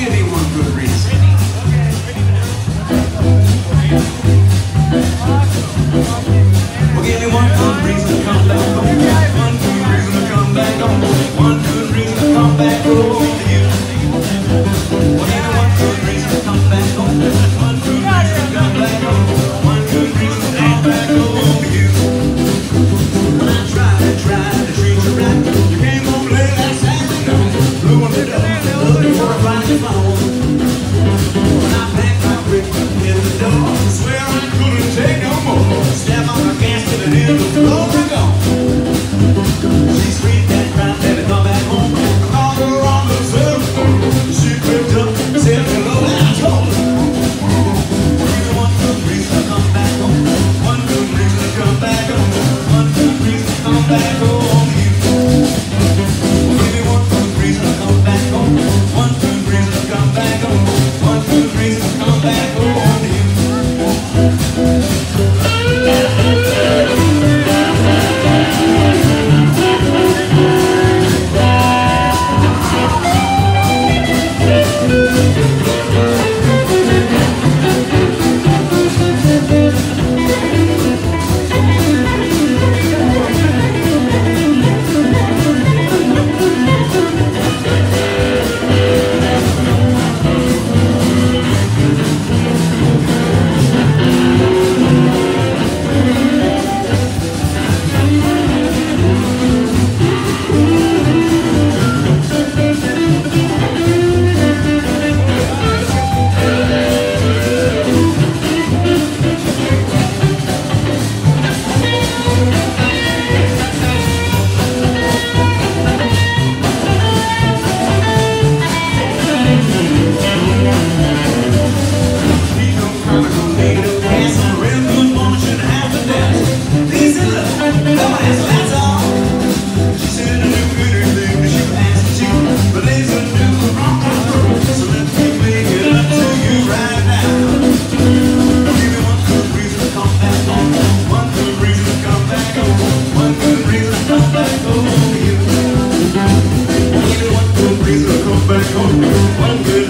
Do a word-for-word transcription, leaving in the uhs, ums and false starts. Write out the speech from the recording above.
give me one good reason. Well, give me one good reason to come back home. One good reason to come back home. One good reason to come back home to you. Well, give me one good reason to come back home. One good reason to come back home. One good reason to come back home to you. When I tried and tried to treat you right, you came home late last afternoon, blowing it up, looking for a flying phone. When I packed my brick in the door, I swear I couldn't take no more. Step on the gas till it hit the floor and gone. She screamed and cried, let me come back home. I called her on the cell phone. She picked up, said hello, and I told her, give me one good reason to come back home. One good reason to come back home. One good reason to come back home to you. Give me one good reason to come back home. One good reason to come back home. One good reason to come back home to you. One good